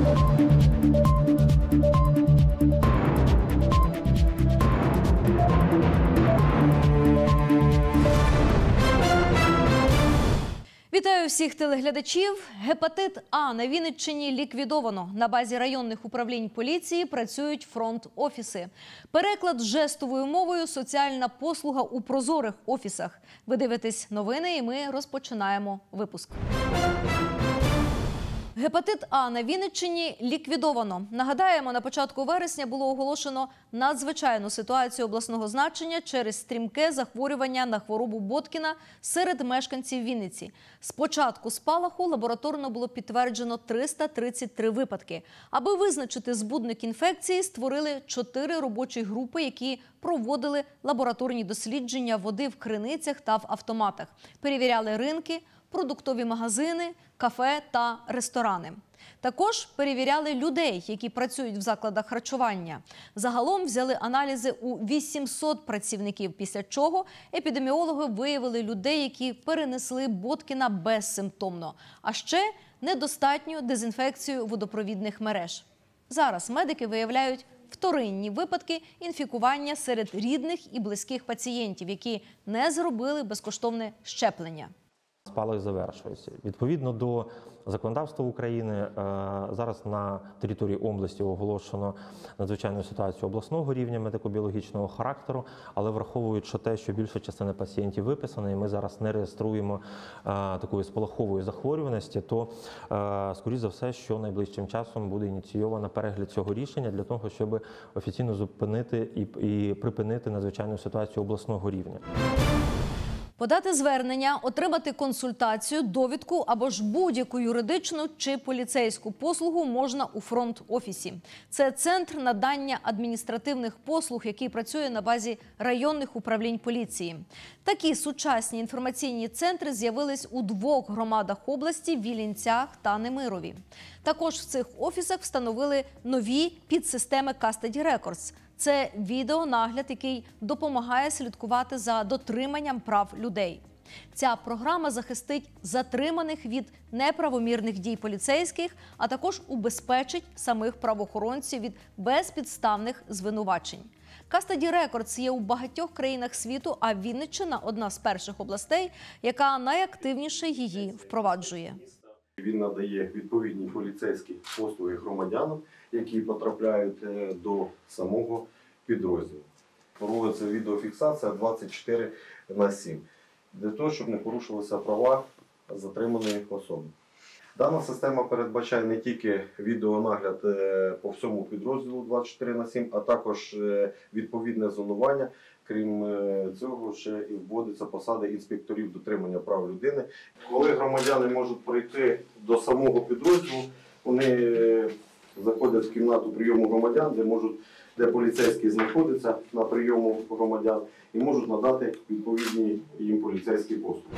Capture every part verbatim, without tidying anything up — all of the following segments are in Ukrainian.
Вітаю всіх телеглядачів. Гепатит А на Вінниччині ліквідовано. На базі районних управлінь поліції працюють фронт-офіси. Переклад жестовою мовою – соціальна послуга у прозорих офісах. Ви дивитесь новини і ми розпочинаємо випуск. Гепатит А на Вінниччині ліквідовано. Нагадаємо, на початку вересня було оголошено надзвичайну ситуацію обласного значення через стрімке захворювання на хворобу Боткіна серед мешканців Вінниці. З початку спалаху лабораторно було підтверджено триста тридцять три випадки. Аби визначити збудник інфекції, створили чотири робочі групи, які проводили лабораторні дослідження води в криницях та в автоматах. Перевіряли ринки, продуктові магазини, кафе та ресторани. Також перевіряли людей, які працюють в закладах харчування. Загалом взяли аналізи у вісімсот працівників, після чого епідеміологи виявили людей, які перенесли Боткіна безсимптомно, а ще недостатню дезінфекцію водопровідних мереж. Зараз медики виявляють вторинні випадки інфікування серед рідних і близьких пацієнтів, які не зробили безкоштовне щеплення. Спалах завершується. Відповідно до законодавства України, зараз на території області оголошено надзвичайну ситуацію обласного рівня медико-біологічного характеру, але враховуючи те, що більша частина пацієнтів виписана, і ми зараз не реєструємо такої спалахової захворюваності, то, скоріш за все, що найближчим часом буде ініційовано перегляд цього рішення для того, щоб офіційно зупинити і, і припинити надзвичайну ситуацію обласного рівня. Подати звернення, отримати консультацію, довідку або ж будь-яку юридичну чи поліцейську послугу можна у фронт-офісі. Це центр надання адміністративних послуг, який працює на базі районних управлінь поліції. Такі сучасні інформаційні центри з'явились у двох громадах області – Вілинцях та Немирові. Також в цих офісах встановили нові підсистеми Custody Records. Це відеонагляд, який допомагає слідкувати за дотриманням прав людей. Ця програма захистить затриманих від неправомірних дій поліцейських, а також убезпечить самих правоохоронців від безпідставних звинувачень. Custody Records є у багатьох країнах світу, а Вінниччина – одна з перших областей, яка найактивніше її впроваджує. Він надає відповідні поліцейські послуги громадянам, які потрапляють до самого підрозділу. Проводиться відеофіксація двадцять чотири на сім, для того, щоб не порушувалися права затриманої особи. Дана система передбачає не тільки відеонагляд по всьому підрозділу двадцять чотири на сім, а також відповідне зонування. Крім цього, ще і вводиться посади інспекторів дотримання прав людини. Коли громадяни можуть прийти до самого підрозділу, вони заходять в кімнату прийому громадян, де можуть, де поліцейські знаходяться на прийому громадян і можуть надати відповідні їм поліцейські послуги.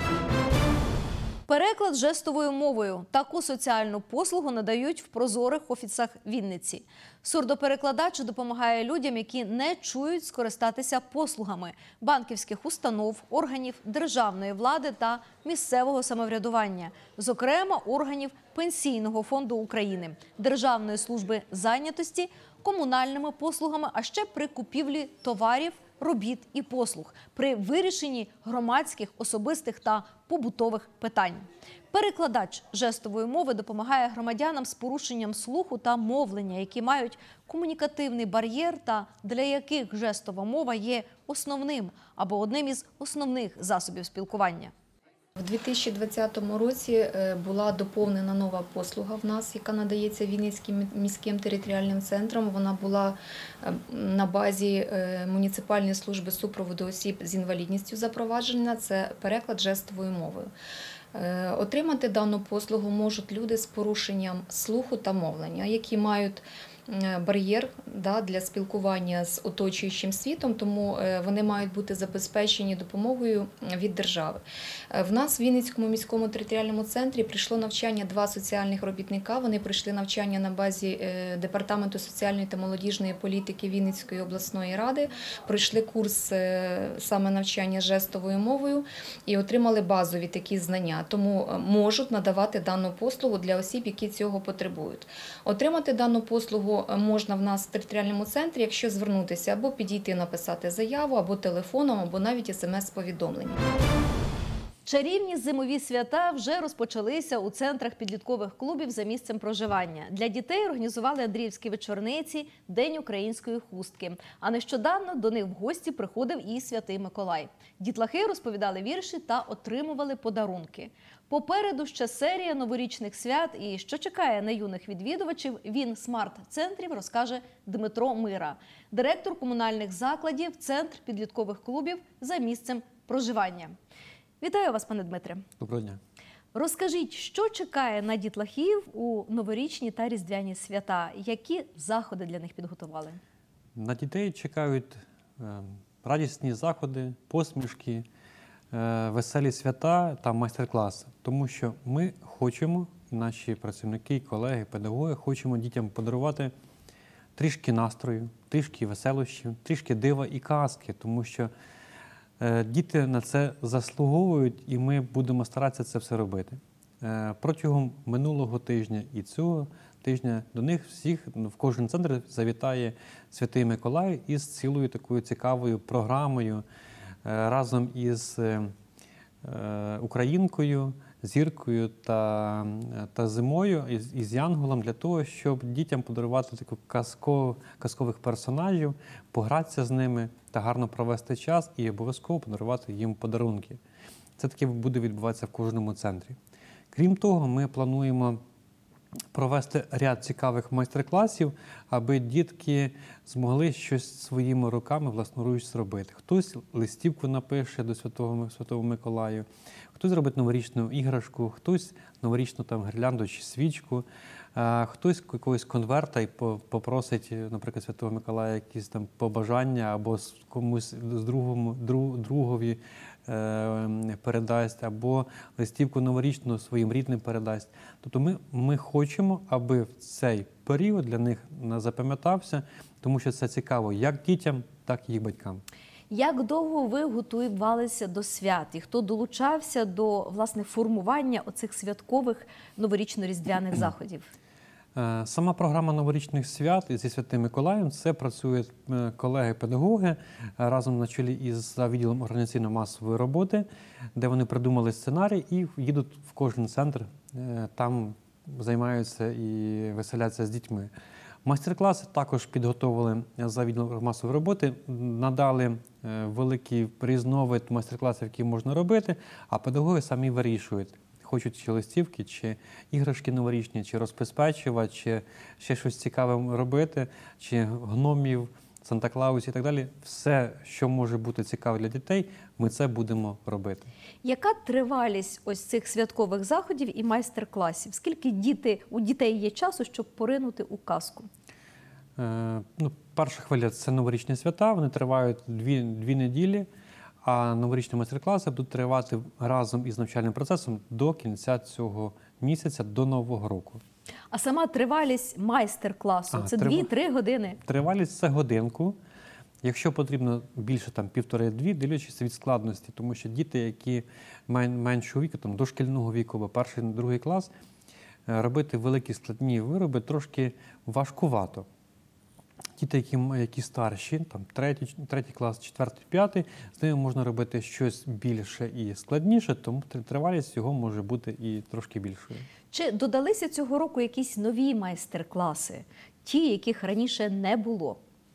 Переклад жестовою мовою. Таку соціальну послугу надають в прозорих офісах Вінниці. Сурдоперекладач допомагає людям, які не чують, скористатися послугами банківських установ, органів державної влади та місцевого самоврядування, зокрема органів Пенсійного фонду України, Державної служби зайнятості, комунальними послугами, а ще при купівлі товарів, робіт і послуг, при вирішенні громадських, особистих та побутових питань. Перекладач жестової мови допомагає громадянам з порушенням слуху та мовлення, які мають комунікативний бар'єр та для яких жестова мова є основним або одним із основних засобів спілкування. У дві тисячі двадцятому році була доповнена нова послуга в нас, яка надається Вінницьким міським територіальним центром. Вона була на базі муніципальної служби супроводу осіб з інвалідністю запроваджена. Це переклад жестовою мовою. Отримати дану послугу можуть люди з порушенням слуху та мовлення, які мають е, бар'єр, да, для спілкування з оточуючим світом, тому е, вони мають бути забезпечені допомогою від держави. Е, В нас в Вінницькому міському територіальному центрі прийшло навчання два соціальних робітника. Вони пройшли навчання на базі е, Департаменту соціальної та молодіжної політики Вінницької обласної ради, пройшли курс е, саме навчання жестовою мовою і отримали базові такі знання, тому е, можуть надавати дану послугу для осіб, які цього потребують. Отримати дану послугу можна в нас в територіальному центрі, якщо звернутися або підійти написати заяву, або телефоном, або навіть смс-повідомлення. Чарівні зимові свята вже розпочалися у центрах підліткових клубів за місцем проживання. Для дітей організували Андріївські вечорниці, День української хустки. А нещодавно до них в гості приходив і Святий Миколай. Дітлахи розповідали вірші та отримували подарунки. Попереду ще серія новорічних свят. І що чекає на юних відвідувачів, він смарт-центрів розкаже Дмитро Мира, директор комунальних закладів, Центр підліткових клубів за місцем проживання. Вітаю вас, пане Дмитре. Доброго дня. Розкажіть, що чекає на дітлахів у новорічні та різдвяні свята? Які заходи для них підготували? На дітей чекають е, радісні заходи, посмішки, е, веселі свята та майстер-класи. Тому що ми хочемо, наші працівники, колеги, педагоги, хочемо дітям подарувати трішки настрою, трішки веселощів, трішки дива і казки. Тому що діти на це заслуговують, і ми будемо старатися це все робити. Протягом минулого тижня і цього тижня до них всіх, в кожен центр завітає Святий Миколай із цілою такою цікавою програмою разом із українкою, зіркою та, та зимою, із, із янголом, для того, щоб дітям подарувати таку казко, казкових персонажів, погратися з ними та гарно провести час і обов'язково подарувати їм подарунки. Це таке буде відбуватися в кожному центрі. Крім того, ми плануємо провести ряд цікавих майстер-класів, аби дітки змогли щось своїми руками власноруч зробити. Хтось листівку напише до Святого, Святого Миколаю, хтось зробить новорічну іграшку, хтось новорічну там гірлянду чи свічку, а хтось якогось конверта і попросить, наприклад, Святого Миколая якісь там побажання або комусь з другому, друг, другові е, передасть, або листівку новорічну своїм рідним передасть. Тобто ми, ми хочемо, аби в цей період для них запам'ятався, тому що це цікаво як дітям, так і їх батькам. Як довго ви готувалися до свят? І хто долучався до, власне, формування оцих святкових новорічно-різдвяних заходів? Сама програма новорічних свят зі Святим Миколаєм – це працюють колеги-педагоги разом на чолі із відділом організаційно-масової роботи, де вони придумали сценарій і їдуть в кожен центр, там займаються і веселяться з дітьми. Майстер-класи також підготовили за відділом масової роботи, надали великий різновид майстер-класів, які можна робити, а педагоги самі вирішують, хочуть чи листівки, чи іграшки новорічні, чи розпис печива, чи ще щось цікаве робити, чи гномів, Санта-Клаус і так далі. Все, що може бути цікаве для дітей, ми це будемо робити. Яка тривалість ось цих святкових заходів і майстер-класів? Скільки діти, у дітей є часу, щоб поринути у казку? Е, ну, перша хвиля – це новорічні свята, вони тривають дві, дві неділі, а новорічні майстер-класи будуть тривати разом із навчальним процесом до кінця цього місяця, до Нового року. А сама тривалість майстер-класу – це дві-три години? Тривалість – це годинку. Якщо потрібно більше, там, півтори-дві, дивлячись від складності, тому що діти, які меншого віку, там, дошкільного віку, або перший, другий клас, робити великі складні вироби трошки важкувато. Діти, які, які старші, там, третій, третій клас, четвертий, п'ятий, з ними можна робити щось більше і складніше, тому тривалість його може бути і трошки більшою. Чи додалися цього року якісь нові майстер-класи, ті, яких раніше не було?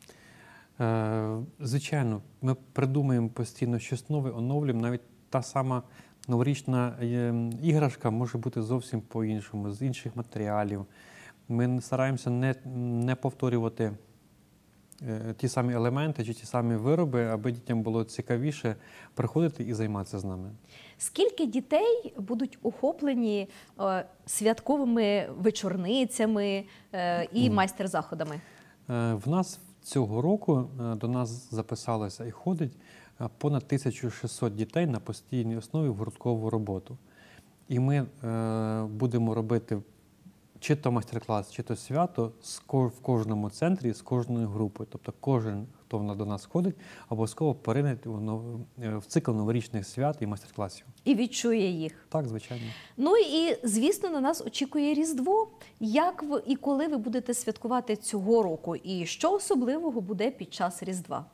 Е, звичайно, ми придумуємо постійно щось нове, оновлюємо. Навіть та сама новорічна іграшка може бути зовсім по-іншому, з інших матеріалів. Ми стараємося не, не повторювати ті самі елементи чи ті самі вироби, аби дітям було цікавіше приходити і займатися з нами. Скільки дітей будуть охоплені е, святковими вечорницями е, і майстер-заходами? Е, В нас цього року е, до нас записалося і ходить е, понад тисяча шістсот дітей на постійній основі в гурткову роботу. І ми е, будемо робити чи то майстер-клас, чи то свято з ко- в кожному центрі, з кожною групою. Тобто кожен, хто на- до нас ходить, обов'язково перейде в нов- е, в цикл новорічних свят і майстер-класів. І відчує їх. Так, звичайно. Ну і, звісно, на нас очікує Різдво. Як ви і коли ви будете святкувати цього року? І що особливого буде під час Різдва?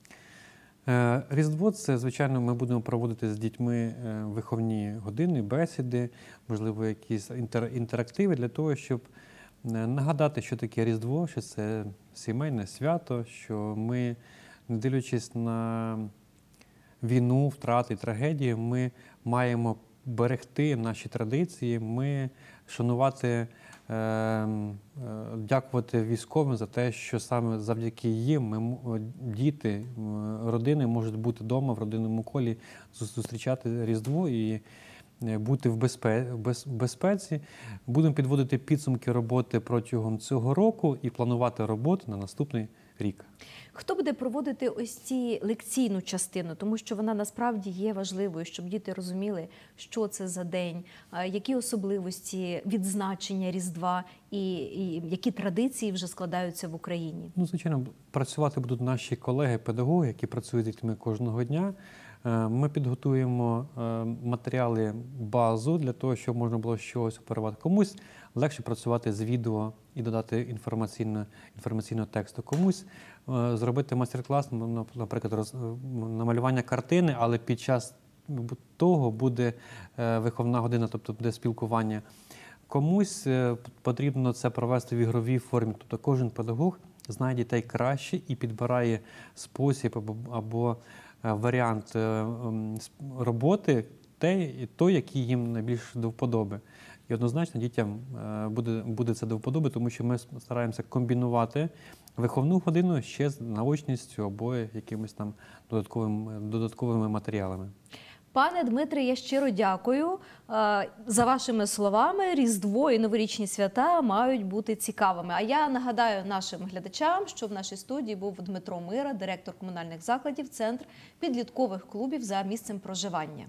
Е, Різдво – це, звичайно, ми будемо проводити з дітьми е, виховні години, бесіди, можливо, якісь інтер- інтерактиви для того, щоб е, нагадати, що таке Різдво, що це сімейне свято, що ми, не дивлячись на війну, втрати, трагедії, ми маємо берегти наші традиції, ми шанувати, е, е, дякувати військовим за те, що саме завдяки їм ми, м- діти, м, родини можуть бути вдома в родинному колі, зу- зустрічати Різдво і е, бути в безпе- без- безпеці. Будемо підводити підсумки роботи протягом цього року і планувати роботу на наступний рік. Хто буде проводити ось ці лекційну частину, тому що вона насправді є важливою, щоб діти розуміли, що це за день, а, які особливості відзначення Різдва і, і які традиції вже складаються в Україні. Ну, звичайно, працювати будуть наші колеги-педагоги, які працюють з дітьми кожного дня. Е, Ми підготуємо е, матеріали, базу для того, щоб можна було щось оперувати. Комусь легше працювати з відео і додати інформаційно, інформаційного тексту. Комусь е, зробити майстер-клас, ну, наприклад, роз, намалювання картини, але під час того буде е, виховна година, тобто буде спілкування. Комусь е, потрібно це провести в ігровій формі, тобто кожен педагог знає дітей краще і підбирає спосіб або, або е, варіант е, м, с- роботи той, той, який їм найбільш до вподоби. І однозначно дітям е, буде, буде це до вподоби, тому що ми стараємося комбінувати виховну годину ще з наочністю або якимись там додатковими, додатковими матеріалами. Пане Дмитре, я щиро дякую. Е, За вашими словами, Різдво і новорічні свята мають бути цікавими. А я нагадаю нашим глядачам, що в нашій студії був Дмитро Мира, директор комунальних закладів, Центр підліткових клубів за місцем проживання.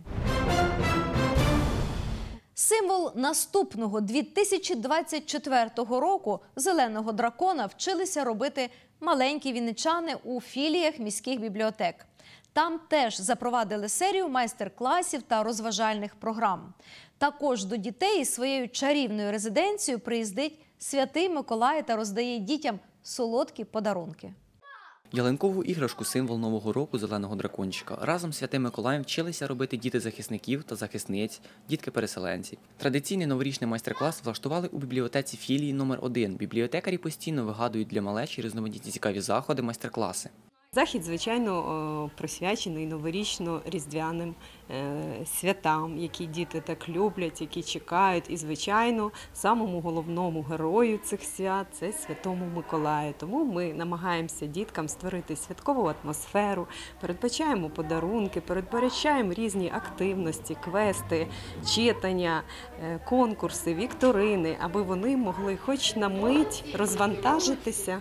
Символ наступного дві тисячі двадцять четвертого року зеленого дракона вчилися робити маленькі вінничани у філіях міських бібліотек. Там теж запровадили серію майстер-класів та розважальних програм. Також до дітей із своєю чарівною резиденцією приїздить Святий Миколай та роздає дітям солодкі подарунки. Ялинкову іграшку – символ Нового року зеленого дракончика. Разом з Святим Миколаєм вчилися робити діти захисників та захисниць, дітки-переселенці. Традиційний новорічний майстер-клас влаштували у бібліотеці філії номер один. Бібліотекарі постійно вигадують для малечі різноманітні цікаві заходи, майстер-класи. Захід, звичайно, присвячений новорічно-різдвяним святам, які діти так люблять, які чекають. І, звичайно, самому головному герою цих свят – це Святому Миколаю. Тому ми намагаємося діткам створити святкову атмосферу, передбачаємо подарунки, передбачаємо різні активності, квести, читання, конкурси, вікторини, аби вони могли хоч на мить розвантажитися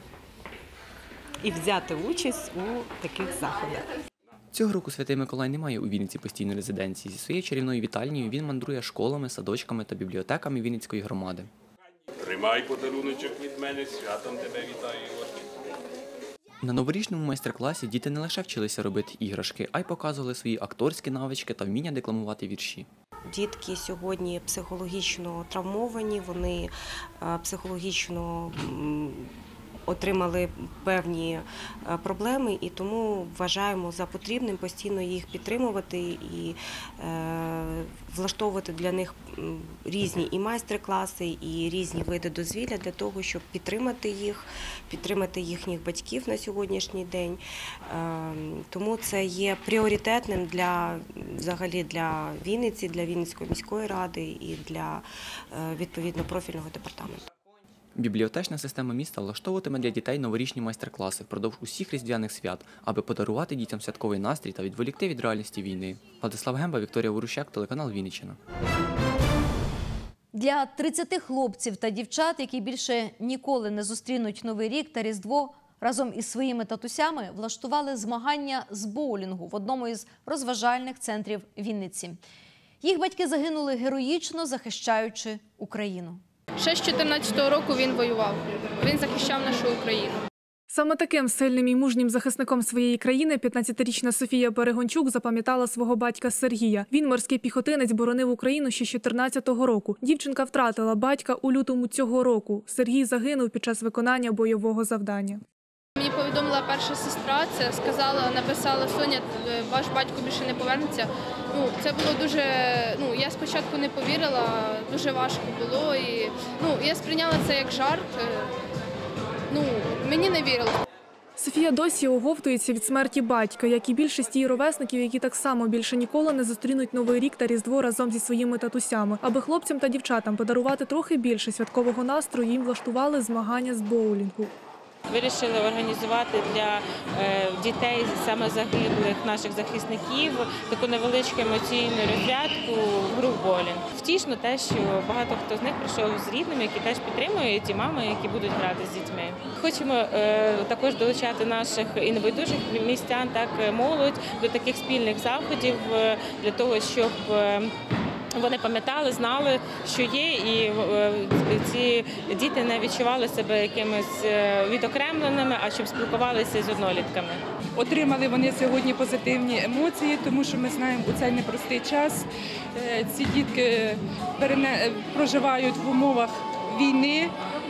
і взяти участь у таких заходах. Цього року Святий Миколай не має у Вінниці постійної резиденції. Зі своєю чарівною вітальнею він мандрує школами, садочками та бібліотеками Вінницької громади. Тримай подаруночок від мене, святом тебе вітаю. На новорічному майстер-класі діти не лише вчилися робити іграшки, а й показували свої акторські навички та вміння декламувати вірші. Дітки сьогодні психологічно травмовані, вони е, психологічно м, отримали певні е, проблеми, і тому вважаємо за потрібним постійно їх підтримувати і е, влаштовувати для них м, різні і майстер-класи, і різні види дозвілля для того, щоб підтримати їх, підтримати їхніх батьків на сьогоднішній день. Е, тому це є пріоритетним для, взагалі для Вінниці, для Вінницької міської ради і для е, відповідно профільного департаменту. Бібліотечна система міста влаштовуватиме для дітей новорічні майстер-класи впродовж усіх різдвяних свят, аби подарувати дітям святковий настрій та відволікти від реальності війни. Владислав Гемба, Вікторія Ворущак, телеканал Вінниччина. Для тридцяти хлопців та дівчат, які більше ніколи не зустрінуть Новий рік та Різдво, разом із своїми татусями влаштували змагання з боулінгу в одному із розважальних центрів Вінниці. Їх батьки загинули героїчно, захищаючи Україну. Ще з чотирнадцятого року він воював. Він захищав нашу Україну. Саме таким сильним і мужнім захисником своєї країни п'ятнадцятирічна Софія Перегончук запам'ятала свого батька Сергія. Він морський піхотинець, боронив Україну ще з чотирнадцятого року. Дівчинка втратила батька у лютому цього року. Сергій загинув під час виконання бойового завдання. Мені повідомила перша сестра, це сказала, написала: Соня, ваш батько більше не повернеться. Ну, це було дуже, ну, я спочатку не повірила, дуже важко було. І, ну, я сприйняла це як жарт. Ну, мені не вірили. Софія досі оговтується від смерті батька, як і більшість її ровесників, які так само більше ніколи не зустрінуть Новий рік та Різдво разом зі своїми татусями. Аби хлопцям та дівчатам подарувати трохи більше святкового настрою, їм влаштували змагання з боулінгу. Вирішили організувати для дітей, саме загиблих наших захисників, таку невеличку емоційну розрядку гру в боулінг. Втішно те, що багато хто з них прийшов з рідними, які теж підтримують, і мами, які будуть грати з дітьми. Хочемо також долучати наших і небайдужих містян, так молодь, до таких спільних заходів, для того, щоб вони пам'ятали, знали, що є, і ці діти не відчували себе якимись відокремленими, а щоб спілкувалися з однолітками. Отримали вони сьогодні позитивні емоції, тому що ми знаємо, у цей непростий час ці дітки проживають в умовах війни,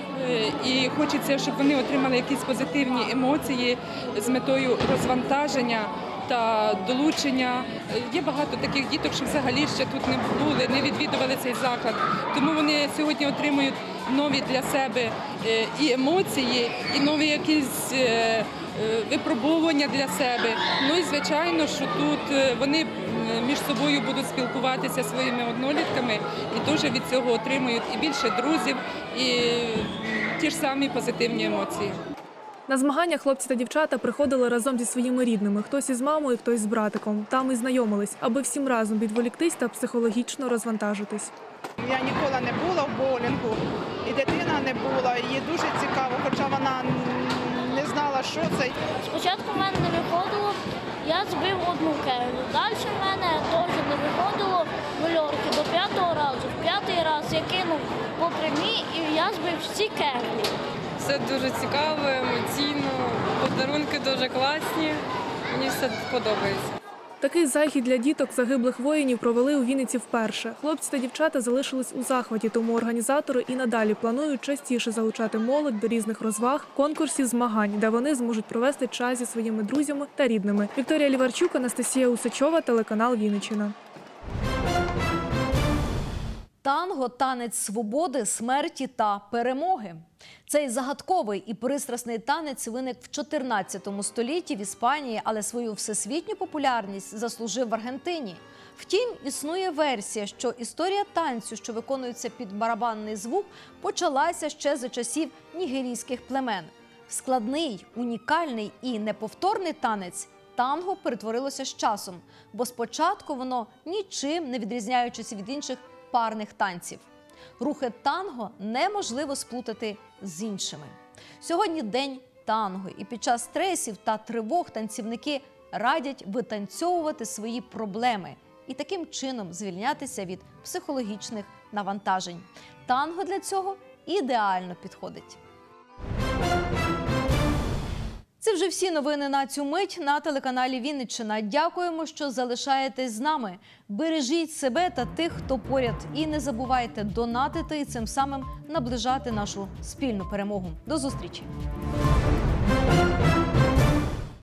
і хочеться, щоб вони отримали якісь позитивні емоції з метою розвантаження та долучення. Є багато таких діток, що взагалі ще тут не були, не відвідували цей заклад. Тому вони сьогодні отримують нові для себе і емоції, і нові якісь випробування для себе. Ну і звичайно, що тут вони між собою будуть спілкуватися своїми однолітками і дуже від цього отримують і більше друзів, і ті ж самі позитивні емоції. На змагання хлопці та дівчата приходили разом зі своїми рідними. Хтось із мамою, хтось з братиком. Там і знайомились, аби всім разом відволіктись та психологічно розвантажитись. Я ніколи не була в боулінгу, і дитина не була. Їй дуже цікаво, хоча вона не знала, що це. Спочатку в мене не виходило, я збив одну кеглю. Далі в мене теж не виходило вольорки до п'ятого разу. В п'ятий раз я кинув по прямій, і я збив всі кеглі. Все дуже цікаво, емоційно, подарунки дуже класні, мені все подобається. Такий захід для діток загиблих воїнів провели у Вінниці вперше. Хлопці та дівчата залишились у захваті, тому організатори і надалі планують частіше залучати молодь до різних розваг, конкурсів, змагань, де вони зможуть провести час зі своїми друзями та рідними. Вікторія Ліварчук, Анастасія Усачова, телеканал Вінниччина. Танго – танець свободи, смерті та перемоги. Цей загадковий і пристрасний танець виник в чотирнадцятому столітті в Іспанії, але свою всесвітню популярність заслужив в Аргентині. Втім, існує версія, що історія танцю, що виконується під барабанний звук, почалася ще за часів нігерійських племен. В складний, унікальний і неповторний танець танго перетворилося з часом, бо спочатку воно нічим не відрізняючись від інших парних танців. Рухи танго неможливо сплутати з іншими. Сьогодні день танго, і під час стресів та тривог танцівники радять витанцьовувати свої проблеми і таким чином звільнятися від психологічних навантажень. Танго для цього ідеально підходить. Це вже всі новини на цю мить на телеканалі Вінниччина. Дякуємо, що залишаєтесь з нами. Бережіть себе та тих, хто поряд. І не забувайте донатити і цим самим наближати нашу спільну перемогу. До зустрічі!